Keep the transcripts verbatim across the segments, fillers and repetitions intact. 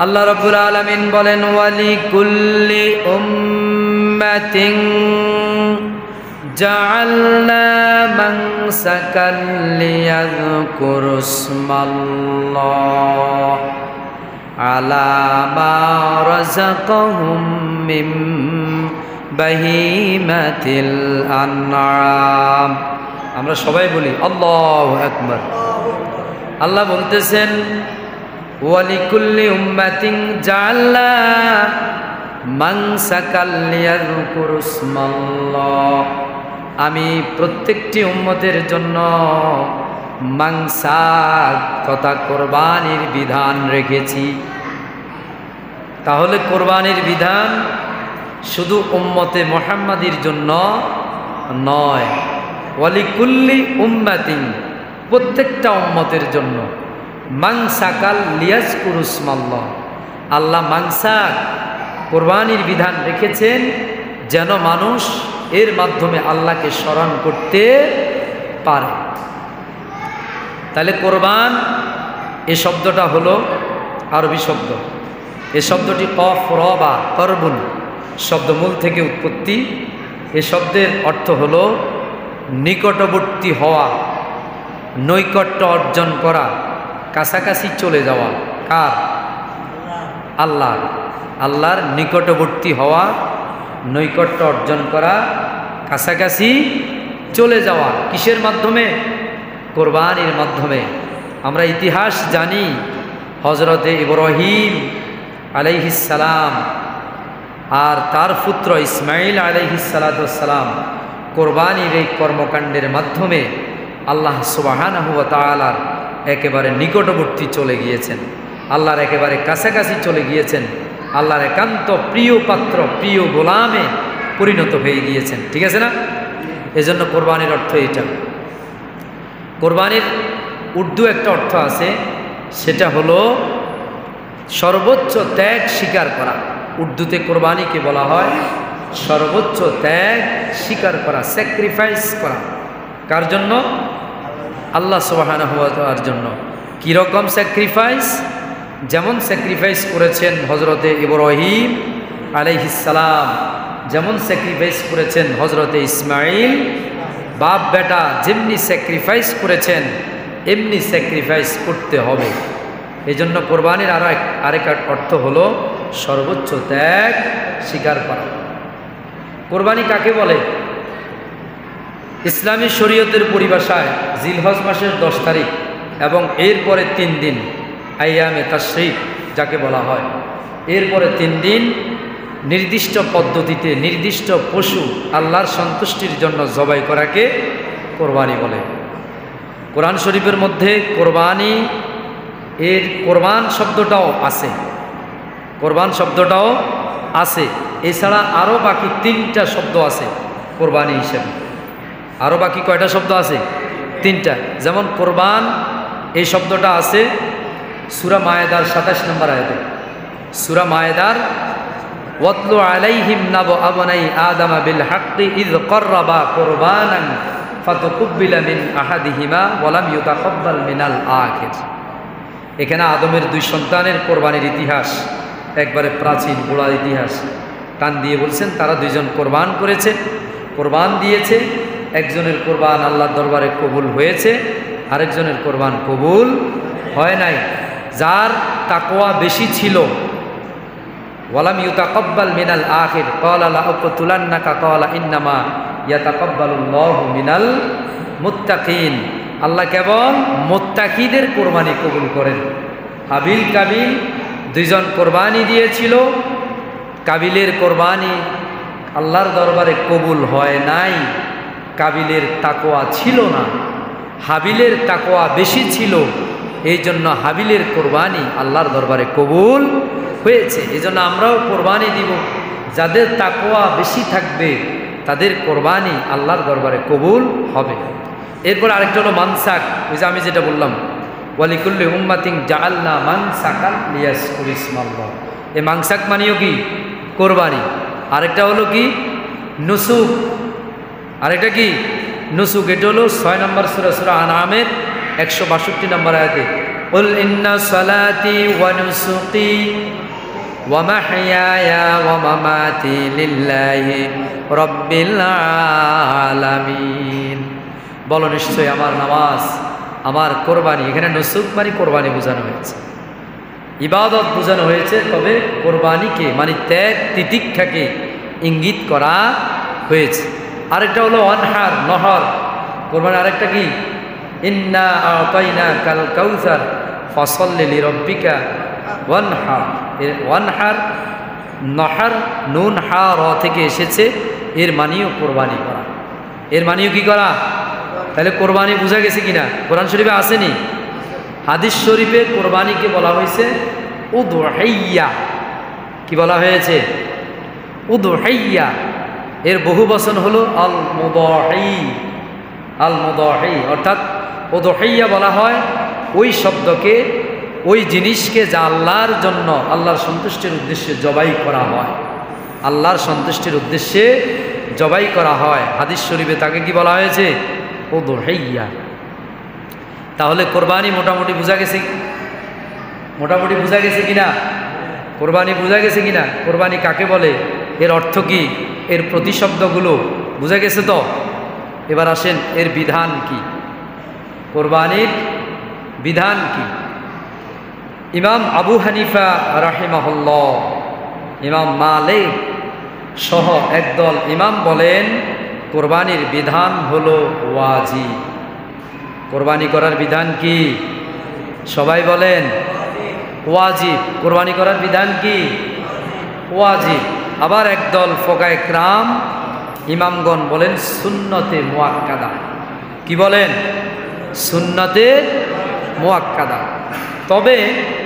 আল্লাহ রাব্বুল আলামিন বলেন ওয়ালিকুল্লি উম্মাতিন জাআলনা মানসাকাল লিয়াযকুরুসমাল্লাহ আলা মা রাযাকাহুম মিন বাহিমাতিল আনআম। আমরা সবাই বলি আল্লাহু আকবার। আল্লাহ বলতেছেন ওয়ালিকুল্লি উম্মাতিন জাআলনা মানসাকাল লিয়াযকুরুসমাল্লাহ, আমি প্রত্যেকটি উম্মতের জন্য মানসাক তথা কোরবানির বিধান রেখেছি। তাহলে কোরবানির বিধান শুধু উম্মতে মুহাম্মাদির জন্য নয়, ওয়ালিকুল্লি উম্মাতিন প্রত্যেকটা উম্মতের জন্য। মানসাকাল লিয়াযকুরুসমাল্লাহ, আল্লাহ মানসাক কোরবানির বিধান রেখেছেন যেন মানুষ এর মাধ্যমে আল্লাহকে স্মরণ করতে পারে। তাহলে কোরবান এ শব্দটা হলো আরবি শব্দ। এ শব্দটি কফ র বা করবুন শব্দমূল থেকে উৎপত্তি। এ শব্দের অর্থ হলো নিকটবর্তী হওয়া, নৈকট্য অর্জন করা, কাছাকাছি চলে যাওয়া। কার? আল্লাহ। আল্লাহর নিকটবর্তী হওয়া, নৈকট্য অর্জন করা, কাছাকাছি চলে যাওয়া। কিসের মাধ্যমে? কোরবানির মাধ্যমে। আমরা ইতিহাস জানি, হজরতে ইব্রাহিম আলাইহিস সালাম আর তার পুত্র ইসমাইল আলাইহিস সালাম কোরবানির এই কর্মকাণ্ডের মাধ্যমে আল্লাহ সুবহানাহু ওয়া তাআলার একেবারে নিকটবর্তী চলে গিয়েছেন, আল্লাহর একেবারে কাছাকাছি চলে গিয়েছেন, আল্লাহর একান্ত প্রিয় পাত্র, প্রিয় গোলামে পরিণত হয়ে গিয়েছেন। ঠিক আছে না? এজন্য কোরবানির অর্থ এটা। কোরবানির উর্দু একটা অর্থ আছে, সেটা হলো সর্বোচ্চ ত্যাগ স্বীকার করা। উর্দুতে কোরবানিকে বলা হয় সর্বোচ্চ ত্যাগ স্বীকার করা, স্যাক্রিফাইস করা। কার জন্য? আল্লাহ সুবহানাহু ওয়া তাআলার জন্য। কীরকম স্যাক্রিফাইস? যেমন স্যাক্রিফাইস করেছেন হজরতে ইব্রাহিম আলাইহিস সালাম, যেমন স্যাক্রিফাইস করেছেন হজরতে ইসমাইল, বাপ বেটা যেমনি স্যাক্রিফাইস করেছেন এমনি স্যাক্রিফাইস করতে হবে। এই জন্য কোরবানির আরও এক আরেক অর্থ হলো সর্বোচ্চ ত্যাগ স্বীকার করা। কোরবানি কাকে বলে? ইসলামী শরীয়তের পরিভাষায় জিলহজ মাসের দশ তারিখ এবং এরপরে তিন দিন আইয়ামে তাশরিক যাকে বলা হয়, এরপরে তিন দিন নির্দিষ্ট পদ্ধতিতে নির্দিষ্ট পশু আল্লাহর সন্তুষ্টির জন্য জবাই করাকে কোরবানি বলে। কোরআন শরীফের মধ্যে কোরবানি এর কোরবান শব্দটাও আছে, কোরবান শব্দটাও আছে। এছাড়া আরও বাকি তিনটা শব্দ আছে কোরবানি হিসেবে। আরও বাকি কয়টা শব্দ আছে? তিনটা। যেমন কোরবান এই শব্দটা আছে সূরা মায়েদার সাতাশ নম্বর আয়াতে। সূরা মায়েদার ওয়াতলু আলাইহিম নাবা আবনাই আদামা বিল হাক্কি ইয কররাবা কুরবানান ফাতুকুব্বিলা মিন আহাদিহিমা ওয়া লাম ইউতাকাব্বাল মিনাল আখির। এখানে আদমের দুই সন্তানের কোরবানির ইতিহাস, একবারে প্রাচীন গোড়া ইতিহাস টান দিয়ে বলছেন। তারা দুইজন কোরবান করেছে, কোরবান দিয়েছে। একজনের কোরবান আল্লাহর দরবারে কবুল হয়েছে, আরেকজনের কোরবান কবুল হয় নাই। যার তাকওয়া বেশি ছিল, ওয়ালাম ইউতাকাব্বাল মিনাল আখির ক্বালা লা আকতুলান্নাকা ক্বালা ইন্নামা ইয়াতাকাব্বালুল্লাহু মিনাল মুত্তাকিন। আল্লাহ কেবল মুত্তাকিদের কোরবানি কবুল করেন। হাবিল কাবিল দুইজন কোরবানি দিয়েছিল, কাবিলের কোরবানি আল্লাহর দরবারে কবুল হয় নাই। কাবিলের তাকওয়া ছিল না, হাবিলের তাকওয়া বেশি ছিল, এই জন্য হাবিলের কোরবানি আল্লাহর দরবারে কবুল হয়েছে। এই জন্য আমরাও কোরবানি দিব, যাদের তাকওয়া বেশি থাকবে তাদের কোরবানি আল্লাহর দরবারে কবুল হবে। এরপর আরেকটা হলো মানসাক। ওই যে আমি যেটা বললাম ওয়ালিকুল্লি উম্মাতিন জাআলনা মানসাকান লিয়াযকুরুসমাল্লাহ, এই মানসাক মানেও কি? কোরবানি। আরেকটা হলো কি? নুসুক। আরেকটা কি? নুসুক। এটা হলো ছয় নম্বর সূরা সূরা আনআমের একশো বাষট্টি নম্বর আয়াতে কুল ইন্না সালাতি ওয়া নুসুকি ওয়া মাহইয়ায়া ওয়া মামাতি লিল্লাহি রাব্বিল আলামিন। বলো নিশ্চয় আমার নামাজ, আমার কোরবানি, এখানে নুসুক মানে কোরবানি বোঝানো হয়েছে, ইবাদত বোঝানো হয়েছে, তবে কোরবানিকে মানে ত্যাগ তিতিক্ষাকে ইঙ্গিত করা হয়েছে। আরেকটা হলো ওয়ানহার, নহর কোরবানি। আরেকটা কি? ইন্না আতাইনা কাল কাউসার ফসল্লি লিরাব্বিকা ওয়ানহার। ওয়ানহার, নহর, নুন হা র থেকে এসেছে, এর মানেও কোরবানি করা, এর মানেও কি করা? তাহলে কোরবানি বোঝা গেছে কিনা? কোরআন শরীফে আসেনি? হাদিস শরীফে কোরবানিকে বলা হয়েছে উদহিয়া। কি বলা হয়েছে? উদহিয়া। এর বহু বচন হলো আল মুদহি, আল মুদহি। অর্থাৎ উদহিয়া বলা হয় ওই শব্দকে, ওই জিনিসকে যা আল্লাহর জন্য, আল্লাহর সন্তুষ্টির উদ্দেশ্যে জবাই করা হয়, আল্লাহর সন্তুষ্টির উদ্দেশ্যে জবাই করা হয়। হাদিস শরীফে তাকে কি বলা হয়েছে? উদহিয়া। তাহলে কোরবানি মোটামুটি বোঝা গেছে, মোটামুটি বোঝা গেছে কিনা? কোরবানি বোঝা গেছে কিনা? কোরবানি কাকে বলে, এর অর্থ কি, এর প্রতিশব্দগুলো বোঝা গেছে তো? এবার আসেন এর বিধান কি, কোরবানির বিধান কি? ইমাম আবু হানিফা রাহিমাহুল্লাহ, ইমাম মালিক সহ একদল ইমাম বলেন কোরবানির বিধান হলো ওয়াজিব। কোরবানি করার বিধান কি? সবাই বলেন ওয়াজিব। কোরবানি করার বিধান কি? ওয়াজিব। আবার একদল ফুকায়ে কেরাম ইমামগণ বলেন সুন্নতে মুআক্কাদা। কি বলেন? সুন্নতে মুআক্কাদা। তবে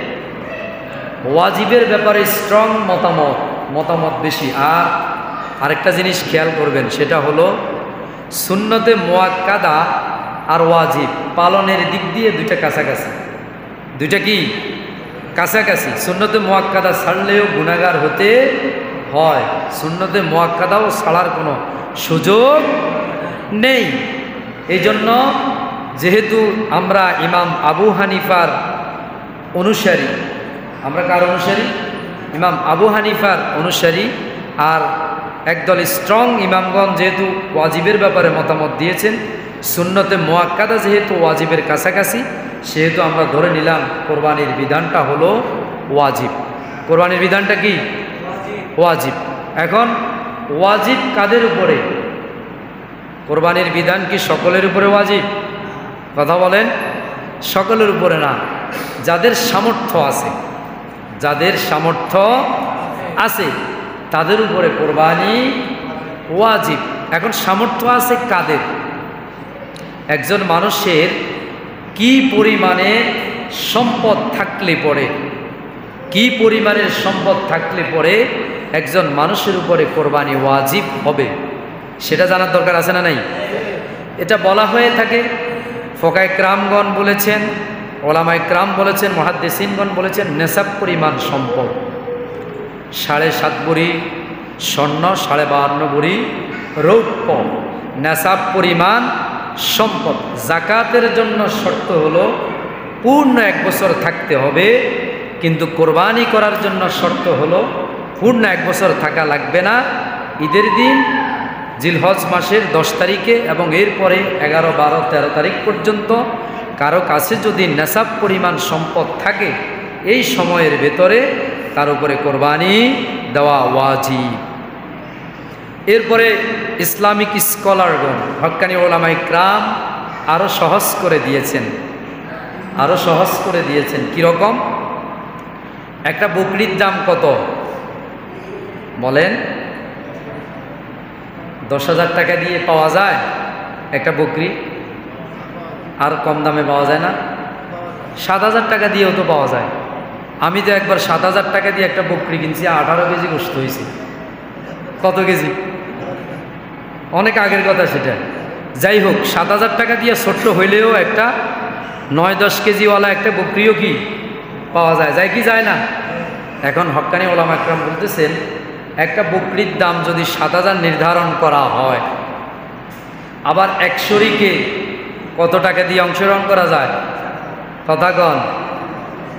ওয়াজিবের ব্যাপারে স্ট্রং মতামত, মতামত বেশি। আর আরেকটা জিনিস খেয়াল করবেন, সেটা হলো সুন্নতে মুআক্কাদা আর ওয়াজিব পালনের দিক দিয়ে দুইটা কাছাকাছি। দুইটা কি? কাছাকাছি। সুন্নতে মুআক্কাদা ছাড়লেও গুনাহগার হতে হয়, সুন্নতে মুআক্কাদাও ছাড়ার কোনো সুযোগ নেই। এই জন্য যেহেতু আমরা ইমাম আবু হানিফার অনুসারী, আমরা কার অনুসারী? ইমাম আবু হানিফার অনুসারী। আর একদল স্ট্রং ইমামগণ যেহেতু ওয়াজিবের ব্যাপারে মতামত দিয়েছেন, সুন্নতে মুআক্কাদা যেহেতু ওয়াজিবের কাছাকাছি, সেহেতু আমরা ধরে নিলাম কোরবানির বিধানটা হলো ওয়াজিব। কোরবানির বিধানটা কি? ওয়াজিব। এখন ওয়াজিব কাদের উপরে? কোরবানির বিধান কি সকলের উপরে ওয়াজিব? কথা বলেন। সকলের উপরে না, যাদের সামর্থ্য আছে, যাদের সামর্থ্য আছে তাদের উপরে কোরবানি ওয়াজিব। এখন সামর্থ্য আছে কাদের? একজন মানুষের কি পরিমাণে সম্পদ থাকলে পরে, কি পরিমাণের সম্পদ থাকলে পরে একজন মানুষের উপরে কোরবানি ওয়াজিব হবে, সেটা জানার দরকার আছে না নাই? এটা বলা হয়ে থাকে, ফুকায়ে কেরামগণ বলেছেন, ওলামায়ে কেরাম বলেছেন, মুহাদ্দিসিনগণ বলেছেন, নেসাব পরিমাণ সম্পদ, সাড়ে সাত ভরি স্বর্ণ, সাড়ে বাহান্ন ভরি রৌপ্য, নেসাব পরিমাণ সম্পদ। জাকাতের জন্য শর্ত হলো পূর্ণ এক বছর থাকতে হবে, কিন্তু কোরবানি করার জন্য শর্ত হলো পূর্ণ এক বছর থাকা লাগবে না। ঈদের দিন জিলহজ মাসের দশ তারিখে এবং এরপরে এগারো বারো তেরো তারিখ পর্যন্ত কারো কাছে যদি নেসাব পরিমাণ সম্পদ থাকে, এই সময়ের ভেতরে তার উপরে কোরবানি দেওয়া ওয়াজিব। এরপরে ইসলামিক স্কলারগণ, হক্কানি ওলামায়ে কেরাম আরও সহজ করে দিয়েছেন, আরও সহজ করে দিয়েছেন। কীরকম? একটা বকরির দাম কত বলেন? দশ হাজার টাকা দিয়ে পাওয়া যায় একটা বকরি? আর কম দামে পাওয়া যায় না? সাত হাজার টাকা দিয়েও তো পাওয়া যায়। আমি তো একবার সাত হাজার টাকা দিয়ে একটা বকরি কিনছি, আঠারো কেজি গোশত হয়েছে। কত কেজি? অনেক আগের কথা সেটা। যাই হোক, সাত হাজার টাকা দিয়ে ছোট্ট হইলেও একটা নয় দশ কেজিওয়ালা একটা বকরিও কি পাওয়া যায়, যায় কি যায় না? এখন হক্কানি ওলামায়ে কেরাম বলতেছেন, একটা বকরির দাম যদি সাত হাজার নির্ধারণ করা হয়, আবার এক শরীকে কত টাকা দিয়ে অংশগ্রহণ করা যায়? তথাগণ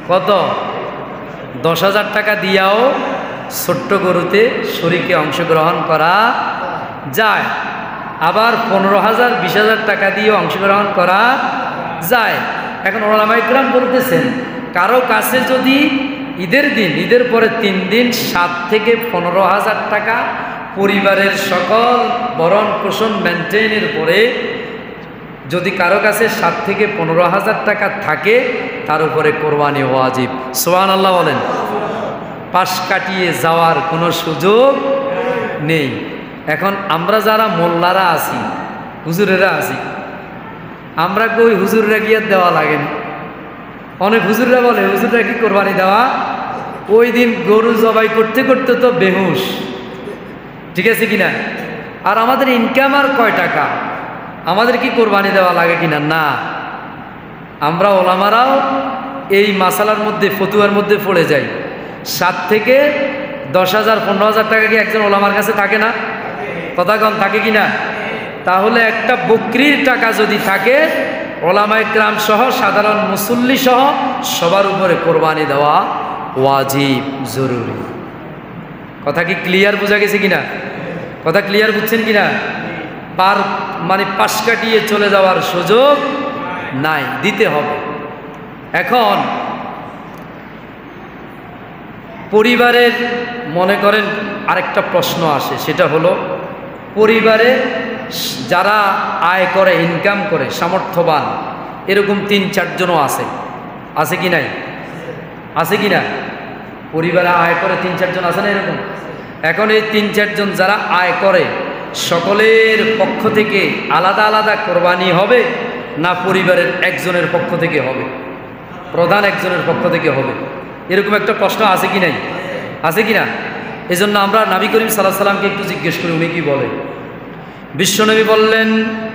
কত? দশ হাজার টাকা দিয়াও ছোট্ট গরুতে শরীকে অংশগ্রহণ করা যায়। আবার পনেরো হাজার বিশ হাজার টাকা দিয়েও অংশগ্রহণ করা যায়। এখন ওলামা ইকরাম বলতেছেন, কারো কাছে যদি ঈদের দিন, ঈদের পরে তিন দিন সাত থেকে পনেরো হাজার টাকা পরিবারের সকল ভরণ পোষণ মেনটেনের পরে যদি কারো কাছে সাত থেকে পনেরো হাজার টাকা থাকে, তার উপরে কোরবানি ওয়াজিব। সুবহানাল্লাহ বলেন। পাশ কাটিয়ে যাওয়ার কোনো সুযোগ নেই। এখন আমরা যারা মোল্লারা আছি, হুজুরেরা আছি, আমরা কই হুজুররা গিয়ে দেওয়া লাগে না। অনেক হুজুররা বলে হুজুররা কি কোরবানি দেওয়া, ওই দিন গরু জবাই করতে করতে তো বেহুশ, ঠিক আছে কিনা? আর আমাদের ইনকাম আর কয় টাকা, আমাদের কি কোরবানি দেওয়া লাগে কিনা? না, আমরা ওলামারাও এই মাসালার মধ্যে, ফতুয়ার মধ্যে পড়ে যাই। সাত থেকে দশ হাজার পনেরো হাজার টাকা কি একজন ওলামার কাছে থাকে না? কথা কম, থাকে কিনা? তাহলে একটা বকরির টাকা যদি থাকে, ওলামা ইকরাম সহ সাধারণ মুসল্লি সহ সবার উপরে কোরবানি দেওয়া ওয়াজিব, জরুরি। কথা কি ক্লিয়ার বোঝা গেছে কিনা? কথা ক্লিয়ার বুঝছেন কিনা? পার মানে পাশ কাটিয়ে চলে যাওয়ার সুযোগ নাই, দিতে হবে। এখন পরিবারের মনে করেন আরেকটা প্রশ্ন আসে, সেটা হলো পরিবারে যারা আয় করে, ইনকাম করে, সামর্থ্যবান, এরকম তিন চারজনও আছে, আছে কি নাই? আছে কি না? পরিবারে আয় করে তিন চারজন আছে না এরকম? এখন এই তিন চারজন যারা আয় করে, সকলের পক্ষ থেকে আলাদা আলাদা কোরবানি হবে না পরিবারের একজনের পক্ষ থেকে হবে? প্রধান একজনের পক্ষ থেকে হবে, এরকম একটা প্রশ্ন আছে কি নাই? আছে কি না? এই জন্য আমরা নবী করিম সাল্লাল্লাহু আলাইহি সাল্লামকে একটু জিজ্ঞেস করি, উনি কি বলে। বিশ্বনবী বললেন,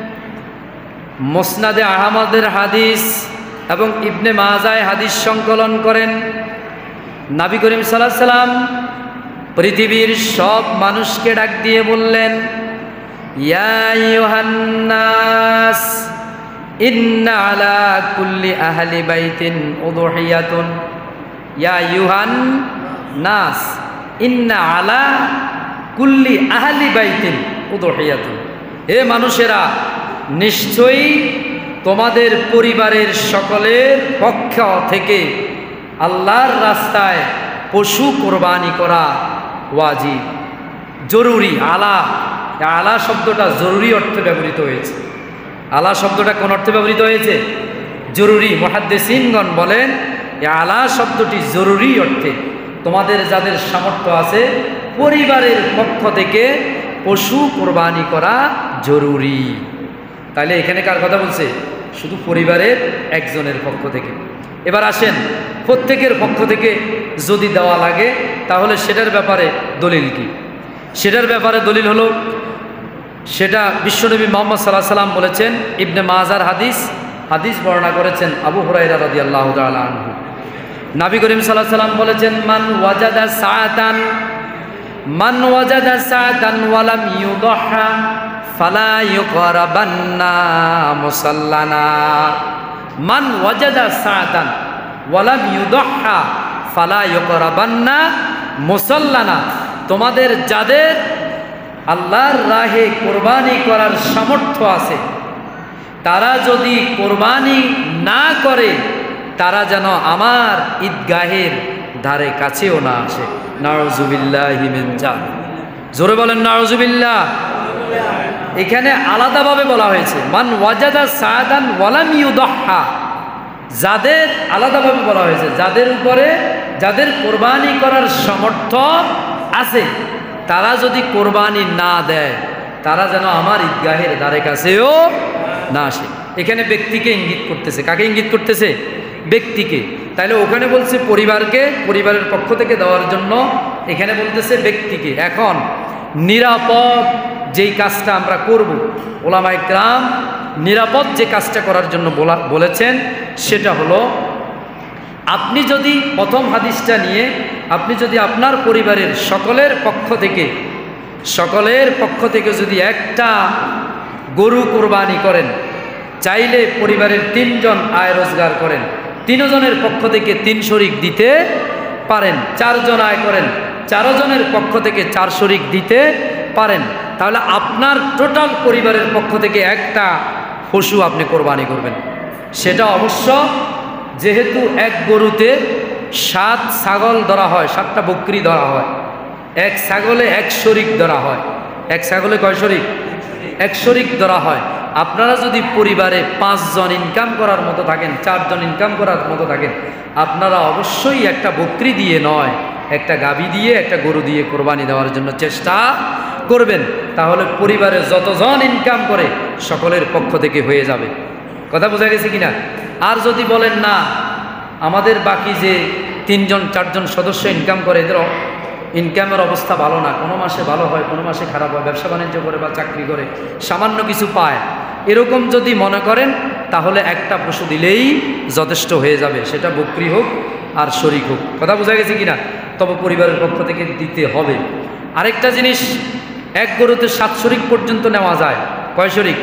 মুসনাদে আহমদের হাদিস এবং ইবনে মাজায় হাদিস সংকলন করেন, নবী করিম সাল্লাল্লাহু আলাইহি সাল্লাম পৃথিবীর সব মানুষকে ডাক দিয়ে বললেন, ইয়া আইয়ুহান নাস ইন্না আলা কুল্লি আহলি বাইতিন উদহিয়াতুন। ইয়া আইয়ুহান নাস ইন্না আলা কুল্লি আহলি বাইতিন উদহিয়াতুন। হে মানুষেরা, নিশ্চয়ই তোমাদের পরিবারের সকলের পক্ষ থেকে আল্লাহর রাস্তায় পশু কোরবানি করা ওয়াজিব, জরুরি। আলা, আলা শব্দটা জরুরি অর্থে ব্যবহৃত হয়েছে। আলা শব্দটা কোন অর্থে ব্যবহৃত হয়েছে? জরুরি। মুহাদ্দিসিনগণ বলেন এই আলা শব্দটি জরুরি অর্থে, তোমাদের যাদের সামর্থ্য আছে পরিবারের পক্ষ থেকে পশু কোরবানি করা জরুরি। তাহলে এখানে কার কথা বলছে? শুধু পরিবারের একজনের পক্ষ থেকে। এবার আসেন, প্রত্যেকের পক্ষ থেকে যদি দেওয়া লাগে তাহলে সেটার ব্যাপারে দলিল কি? সেটার ব্যাপারে দলিল হলো, সেটা বিশ্বনবী মুহাম্মদ সাল্লাল্লাহু আলাইহি সাল্লাম বলেছেন, ইবনে মাজার হাদিস, হাদিস বর্ণনা করেছেন আবু হুরায়রা রাদিয়াল্লাহু তাআলা আনহু। নবী করিম সাল্লাল্লাহু আলাইহি সাল্লাম বলেছেন, মান ওয়াজাদা সাআতান মান ওয়াজাদা সাআতান ওয়া লাম ইউদহা ফালা ইউকরাবান্না মুসাল্লানা। মান ওয়াজাদা সাআতান ওয়া লাম ইউদহা ফালা ইউকরাবান্না মুসাল্লানা। তোমাদের যাদের আল্লাহর রাহে কোরবানি করার সামর্থ্য আছে, তারা যদি কোরবানি না করে, তারা যেন আমার ঈদগাহের ধারে কাছেও না আসে। নাউযুবিল্লাহি মিন যালিক। জোরে বলেন নাউযুবিল্লাহ। এখানে আলাদাভাবে বলা হয়েছে, মান ওয়াজাদা সাআদান ওয়া লাম ইউদহা। যাদের আলাদাভাবে বলা হয়েছে, যাদের উপরে, যাদের কোরবানি করার সামর্থ্য আছে, তারা যদি কোরবানি না দেয়, তারা যেন আমার ঈদগাহের ধারে কাছেও না আসে। এখানে ব্যক্তিকে ইঙ্গিত করতেছে। কাকে ইঙ্গিত করতেছে? ব্যক্তিকে। তাইলে ওখানে বলছে পরিবারকে, পরিবারের পক্ষ থেকে দেওয়ার জন্য, এখানে বলতেছে ব্যক্তিকে। এখন নিরাপদ যেই কাজটা আমরা করব, ওলামায়ে কেরাম নিরাপদ যে কাজটা করার জন্য বলা বলেছেন সেটা হলো, আপনি যদি প্রথম হাদিসটা নিয়ে আপনি যদি আপনার পরিবারের সকলের পক্ষ থেকে সকলের পক্ষ থেকে যদি একটা গরু কোরবানি করেন, চাইলে পরিবারের তিনজন আয় রোজগার করেন, তিনজনের পক্ষ থেকে তিন শরিক দিতে পারেন। চারজন আয় করেন, চারজনের পক্ষ থেকে চার শরিক দিতে পারেন। তাহলে আপনার টোটাল পরিবারের পক্ষ থেকে একটা পশু আপনি কোরবানি করবেন। সেটা অবশ্য যেহেতু এক গরুতে সাত ছাগল ধরা হয়, সাতটা বকরি ধরা হয়, এক ছাগলে এক শরিক ধরা হয়। এক ছাগলে কয় শরিক? এক শরিক ধরা হয়। আপনারা যদি পরিবারে পাঁচজন ইনকাম করার মতো থাকেন, চারজন ইনকাম করার মতো থাকেন, আপনারা অবশ্যই একটা বকরি দিয়ে নয়, একটা গাভী দিয়ে, একটা গরু দিয়ে কোরবানি দেওয়ার জন্য চেষ্টা করবেন। তাহলে পরিবারে যতজন ইনকাম করে সকলের পক্ষ থেকে হয়ে যাবে। কথা বোঝা গেছে কিনা? আর যদি বলেন না, আমাদের বাকি যে তিনজন চারজন সদস্য ইনকাম করে, এদের ইনকামের অবস্থা ভালো না, কোনো মাসে ভালো হয়, কোনো মাসে খারাপ হয়, ব্যবসা বাণিজ্য করে বা চাকরি করে সামান্য কিছু পায়, এরকম যদি মনে করেন তাহলে একটা পশু দিলেই যথেষ্ট হয়ে যাবে, সেটা বকরি হোক আর শরিক হোক। কথা বোঝা গেছে কিনা? তবে পরিবারের পক্ষ থেকে দিতে হবে। আরেকটা জিনিস, এক গরুতে সাত শরিক পর্যন্ত নেওয়া যায়। কয় শরিক?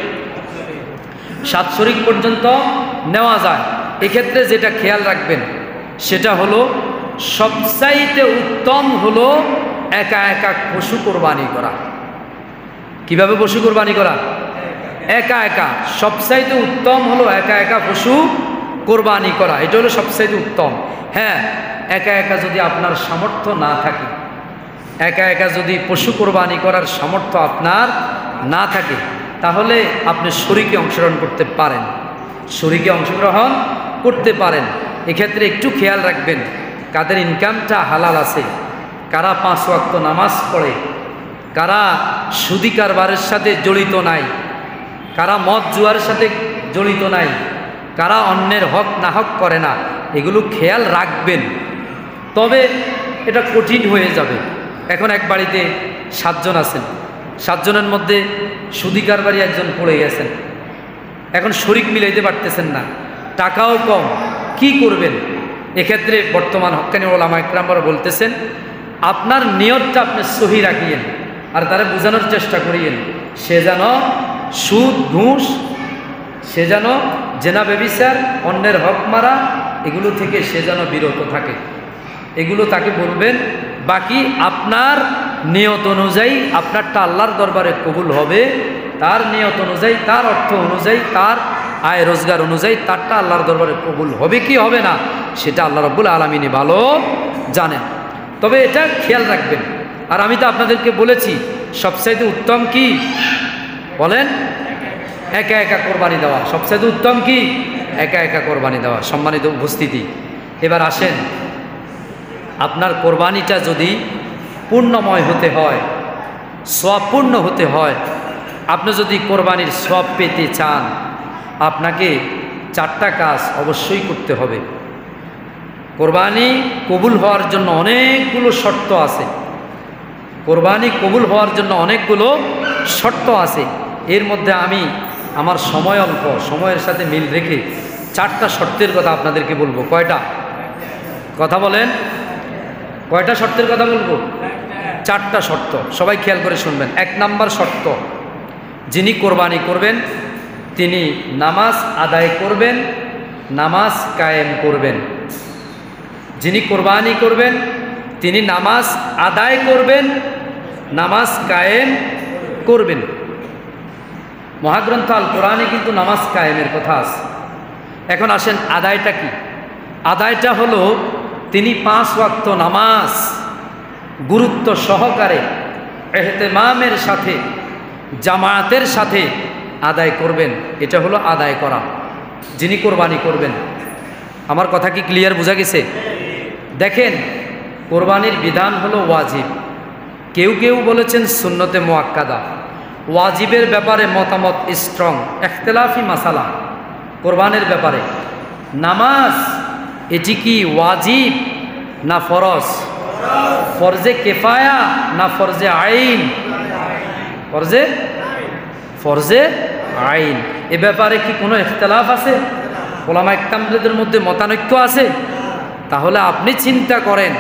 সাত শরিক পর্যন্ত নেওয়া যায়। এক্ষেত্রে যেটা খেয়াল রাখবেন সেটা হলো, সবচাইতে উত্তম হলো একা একা পশু কোরবানি করা। কিভাবে পশু কোরবানি করা? একা একা। সবচাইতে উত্তম হলো একা একা পশু কোরবানি করা, এটা হলো সবচাইতে উত্তম। হ্যাঁ, একা একা যদি আপনার সামর্থ্য না থাকে, একা একা যদি পশু কোরবানি করার সামর্থ্য আপনার না থাকে, তাহলে আপনি শরীকে অংশগ্রহণ করতে পারেন, শরীকে অংশগ্রহণ করতে পারেন। এক্ষেত্রে একটু খেয়াল রাখবেন, কাদের ইনকামটা হালাল আছে, কারা পাঁচ ওয়াক্ত নামাজ পড়ে, কারা সুদি কারবারের সাথে জড়িত নাই, কারা মদ জুয়ার সাথে জড়িত নাই, কারা অন্যের হক না হক করে না, এগুলো খেয়াল রাখবেন। তবে এটা কঠিন হয়ে যাবে। এখন এক বাড়িতে সাতজন আছেন, সাতজনের মধ্যে সুদি কারবারি একজন পড়ে গেছেন, এখন শরিক মিলাইতে পারতেছেন না, টাকাও কম, কি করবেন? এক্ষেত্রে বর্তমান হক্কানি ওলামা ইকরামরা বলতেছেন, আপনার নিয়তটা আপনি সহি রাখিয়েন আর তারা বোঝানোর চেষ্টা করিয়েন, সে যেন সুদ ঘুষ, সে যেন জেনা ব্যভিচার, অন্যের হক মারা, এগুলো থেকে সে যেন বিরত থাকে, এগুলো তাকে বলবেন। বাকি আপনার নিয়ত অনুযায়ী আপনারটা আল্লাহর দরবারে কবুল হবে, তার নিয়ত অনুযায়ী, তার অর্থ অনুযায়ী, তার আয় রোজগার অনুযায়ী তারটা আল্লাহর দরবারে কবুল হবে কি হবে না, সেটা আল্লাহ রাব্বুল আলামিনই ভালো জানেন। তবে এটা খেয়াল রাখবেন। আর আমি তো আপনাদেরকে বলেছি সবচাইতে উত্তম কি বলেন? একা একা কোরবানি দেওয়া। সবচাইতে উত্তম কি? একা একা কোরবানি দেওয়া। সম্মানিত উপস্থিতি, এবার আসেন, আপনার কোরবানিটা যদি পূর্ণময় হতে হয়, সওয়াবপূর্ণ হতে হয়, আপনি যদি কোরবানির সওয়াব পেতে চান, আপনাকে চারটা কাজ অবশ্যই করতে হবে। কোরবানি কবুল হওয়ার জন্য অনেকগুলো শর্ত আছে, কোরবানি কবুল হওয়ার জন্য অনেকগুলো শর্ত আছে। এর মধ্যে আমি আমার সময় অল্প, সময়ের সাথে মিল রেখে চারটা শর্তের কথা আপনাদেরকে বলবো। কয়টা কথা বলেন? কয়টা শর্তের কথা বলবো? চারটা শর্ত, সবাই খেয়াল করে শুনবেন। এক নাম্বার শর্ত, যিনি কোরবানি করবেন তিনি নামাজ আদায় করবেন, নামাজ কায়েম করবেন। যিনি কোরবানি করবেন তিনি নামাজ আদায় করবেন, নামাজ কায়েম করবেন। মহাগ্রন্থ আল কোরআনে কিন্তু নামাজ কায়েমের কথা আছে। এখন আসেন, আদায়টা কি? আদায়টা হলো তিনি পাঁচ ওয়াক্ত নামাজ গুরুত্ব সহকারে ইহতিমামের সাথে, জামায়াতের সাথে আদায় করবেন। এটা হলো আদায় করা, যিনি কোরবানি করবেন। আমার কথা কি ক্লিয়ার বোঝা গেছে? দেখেন, কোরবানির বিধান হলো ওয়াজিব, কেউ কেউ বলেছেন সুন্নতে মুআক্কাদা। ওয়াজিবের ব্যাপারে মতামত স্ট্রং, ইখতিলাফি মাসালা কোরবানির ব্যাপারে। নামাজ এটি কি ওয়াজিব না ফরজ? ফরজে কেফায়া না ফরজে আইন? ফরজে ফরজে আইন। এ ব্যাপারে কি কোনো ইখতিলাফ আছে? ওলামা ইকরামদের মধ্যে মতানৈক্য আছে? তাহলে আপনি চিন্তা করেন,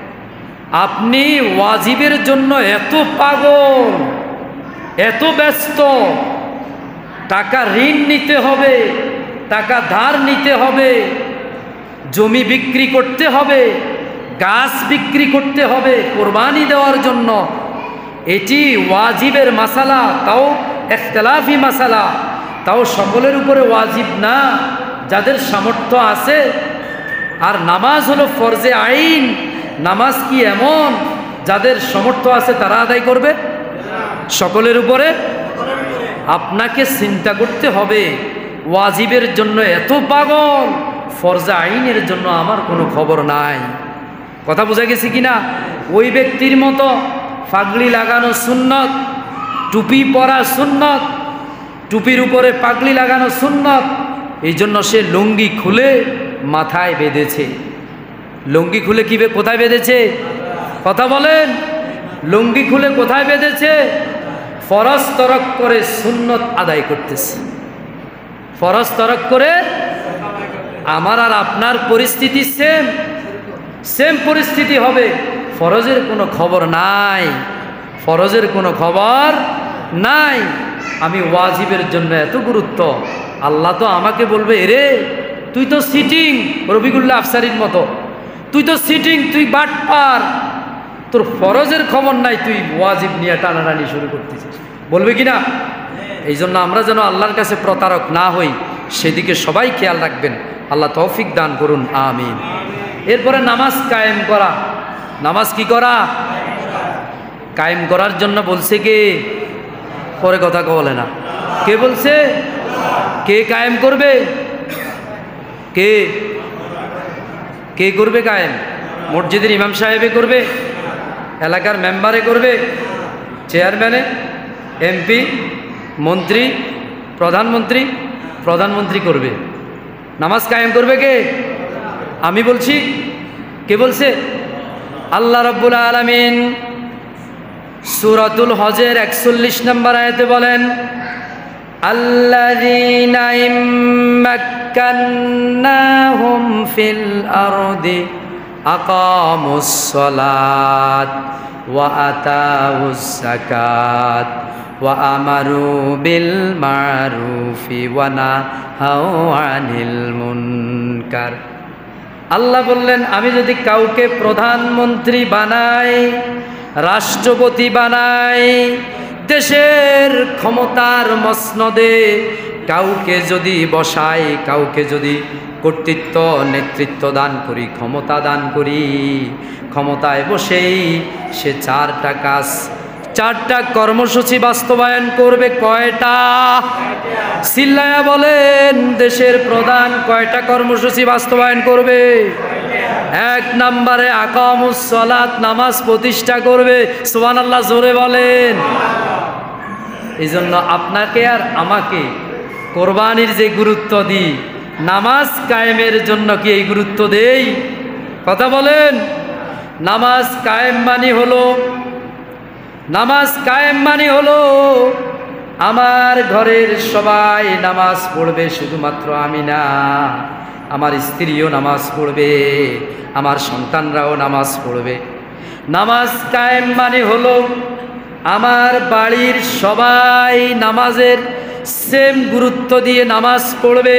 আপনি ওয়াজিবের জন্য এত পাগল, এত ব্যস্ত, টাকা ঋণ নিতে হবে, টাকা ধার নিতে হবে, জমি বিক্রি করতে হবে, গাছ বিক্রি করতে হবে কোরবানি দেওয়ার জন্য, এটি ওয়াজিবের মাসালা, তাও ইখতিলাফি মাসালা, তাও সকলের উপরে ওয়াজিব না, যাদের সামর্থ্য আছে। আর নামাজ হলো ফরজে আইন, নামাজ কি এমন যাদের সামর্থ্য আছে তারা আদায় করবে? সকলের উপরে। আপনাকে চিন্তা করতে হবে, ওয়াজিবের জন্য এত পাগল, ফরজে আইনের জন্য আমার কোনো খবর নাই। কথা বোঝা গেছে কিনা? ওই ব্যক্তির মতো পাগড়ি লাগানো সুন্নত, টুপি পরা সুন্নত, টুপির উপরে পাগড়ি লাগানো সুন্নত, এই জন্য সে লুঙ্গি খুলে মাথায় বেঁধেছে। লুঙ্গি খুলে কি কোথায় বেঁধেছে? কথা বলেন, লুঙ্গি খুলে কোথায় বেঁধেছে? ফরজ তরক করে সুন্নত আদায় করতেছে। ফরজ তরক করে। আমার আর আপনার পরিস্থিতি সেম সেম পরিস্থিতি হবে। ফরজের কোনো খবর নাই, ফরজের কোনো খবর নাই। আমি ওয়াজিবের জন্য এত গুরুত্ব, আল্লাহ তো আমাকে বলবে, এরে তুই তো সিটিং রবিকুল্লাহ আফসারির মতো, তুই তো সিটিং, তুই বাটপার, তোর ফরজের খবর নাই, তুই ওয়াজিব নিয়ে টানাটানি শুরু করতেছিস, বলবে কি না? এই জন্য আমরা যেন আল্লাহর কাছে প্রতারক না হই, সেদিকে সবাই খেয়াল রাখবেন। আল্লাহ তৌফিক দান করুন, আমিন। এরপরে নামাজ কায়েম করা। নামাজ কি করা? কায়েম করার জন্য বলছে কে? পরে কথা বলে না, কে বলছে? কে কায়েম করবে? কে কে করবে কায়েম? মসজিদের ইমাম সাহেবে করবে? এলাকার মেম্বারে করবে? চেয়ারম্যানে? এমপি? মন্ত্রী? প্রধানমন্ত্রী? প্রধানমন্ত্রী করবে। নামাজ কায়েম করবে কে? আমি বলছি। কে বলছে? আল্লাহ রাব্বুল আলামিন সূরাতুল হজের একচল্লিশ নম্বর আয়াতে বলেন, আল্লাযীনা ইম্মাক্কান্নাহুম ফিল আরদি আকামুস সালাত ওয়া আতাউস যাকাত ওয়া আমারু বিল মারুফি ওয়া নাহাউ আনিল মুনকার। আল্লাহ বললেন, আমি যদি কাউকে প্রধানমন্ত্রী বানাই, রাষ্ট্রপতি বানাই, দেশের ক্ষমতার মসনদে কাউকে যদি বসাই, কাউকে যদি কর্তৃত্ব নেতৃত্ব দান করি, ক্ষমতা দান করি, ক্ষমতায় বসেই সে চারটা কাজ, চারটা কর্মসূচি বাস্তবায়ন করবে। কয়টা? চিল্লায়া বলেন, দেশের প্রধান কয়টা কর্মসূচি বাস্তবায়ন করবে? এক নম্বরে আকামুস সালাত, নামাজ প্রতিষ্ঠা করবে। সুবহানাল্লাহ, জোরে বলেন। এই জন্য আপনাকে আর আমাকে কোরবানির যে গুরুত্ব দিই, নামাজ কায়েমের জন্য কি এই গুরুত্ব দেই? কথা বলেন। নামাজ কায়েম মানে হলো, নামাজ কায়েম মানে হলো আমার ঘরের সবাই নামাজ পড়বে, শুধুমাত্র আমি না, আমার স্ত্রীও নামাজ পড়বে, আমার সন্তানরাও নামাজ পড়বে। নামাজ কায়েম মানে হলো আমার বাড়ির সবাই নামাজের সেম গুরুত্ব দিয়ে নামাজ পড়বে।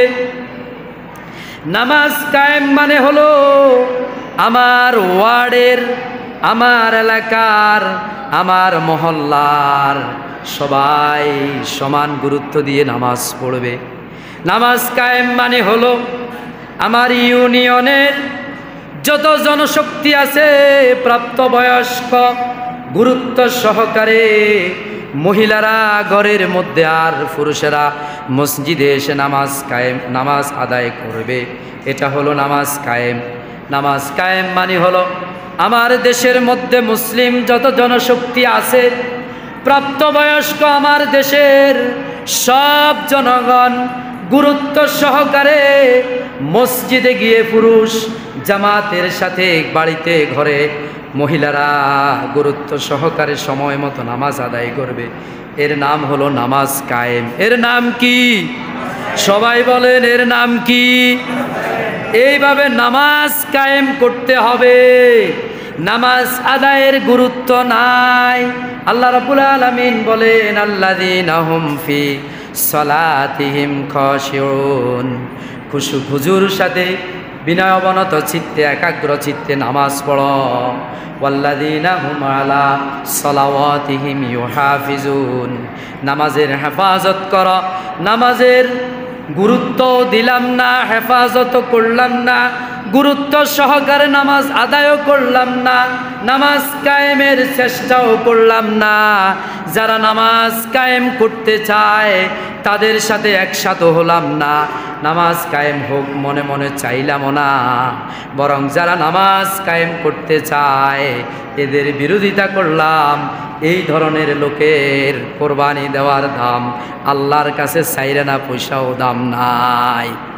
নামাজ কায়েম মানে হলো আমার ওয়ার্ডের, আমার এলাকার, আমার মহল্লার সবাই সমান গুরুত্ব দিয়ে নামাজ পড়বে। নামাজ কায়েম মানে হলো আমার ইউনিয়নের যত জনশক্তি আছে, প্রাপ্তবয়স্ক, গুরুত্ব সহকারে মহিলারা ঘরের মধ্যে আর পুরুষেরা মসজিদে এসে নামাজ কায়েম, নামাজ আদায় করবে। এটা হলো নামাজ কায়েম। নামাজ কায়েম মানে হলো আমার দেশের মধ্যে মুসলিম যত জনশক্তি আছে, প্রাপ্তবয়স্ক আমার দেশের সব জনগণ গুরুত্ব সহকারে মসজিদে গিয়ে পুরুষ জামাতের সাথে, বাড়িতে ঘরে মহিলারা গুরুত্ব সহকারে সময় মতো নামাজ আদায় করবে। এর নাম হলো নামাজ কায়েম। এর নাম কি? সবাই বলেন, এর নাম কি? এইভাবে নামাজ কায়েম করতে হবে। নামাজ আদায়ের গুরুত্ব নাই। আল্লাহ রাব্বুল আলামিন বলেন, আল্লাযীনা হুম ফি সালাতিহিম খাশিউন, খুশু খুজুর সাথে বিনয় অবনত চিত্তে একাগ্র চিত্তে নামাজ পড়ো। ওয়াল্লাযীনা হুম আলা সালাওয়াতিহিম ইউহাফিজুন, নামাজের হেফাজত করো। নামাজের গুরুত্ব দিলাম না, হেফাজত করলাম না, গুরুত্ব সহকারে নামাজ আদায় করলাম না, নামাজ কায়েমের চেষ্টাও করলাম না। যারা নামাজ কায়েম করতে চায় তাদের সাথে একসাথে হলাম না, নামাজ কায়েম হোক মনে মনে চাইলামও না। বরং যারা নামাজ কায়েম করতে চায় এদের বিরোধিতা করলাম। এই ধরনের লোকের কোরবানি দেওয়ার দাম আল্লাহর কাছে চাইরে না পয়সাও দাম নাই।